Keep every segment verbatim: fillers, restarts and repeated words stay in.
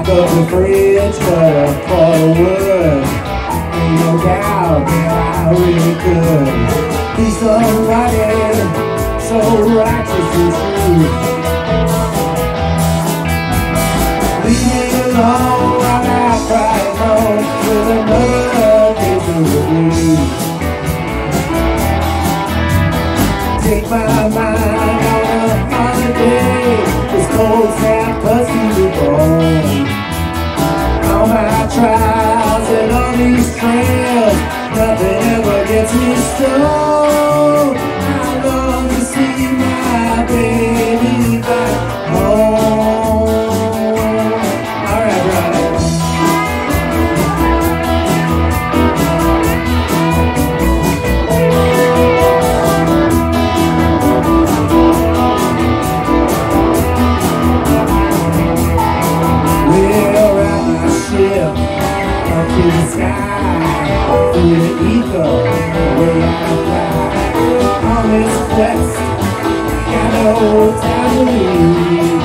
up the fridge, cut a pot of wood. Ain't no doubt that I really could be somebody so righteous and true. Leave me alone while I cry alone with another case of the blues. Take my mind on a holiday. This cold snap cuts to the bone. All my trials and all these trails, nothing ever gets me stoned. I long to see my baby back home. Alright, brother. We're out my ship up to the sky, through the ether, way I fly. On this quest, got no time to leave.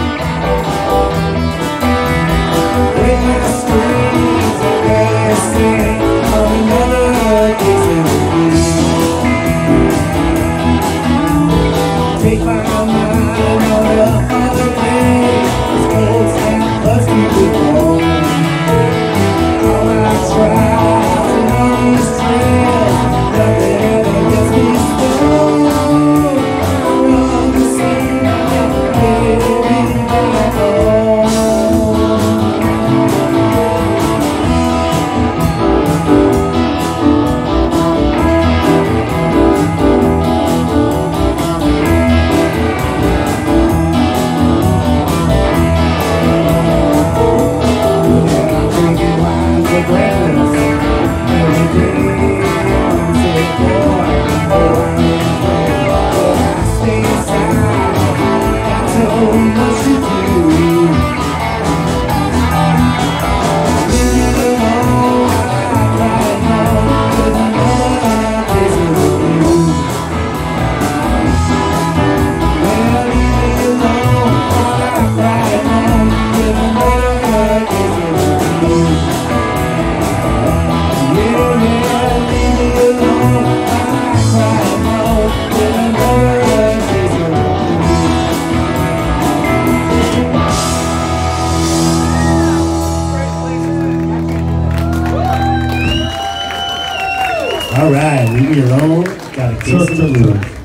Break my strings and barely sing on another case of the blues. Take my mind on a holiday. This cold snap cuts to the bone. All my trials and all these trails, nothing ever gets me stoned. I long to see my baby back home. Yeah, I'm drinking wine for breakfast every day. I'm sick, boy, oh, but I stay inside. Got so much to do. Leave me alone while I cry alone with another case of the blues. Well, leave me alone while I cry alone with another case of the blues. Yeah, yeah, leave me alone while I cry alone with another case of the blues. All right, leave me alone. Got a case of the blues.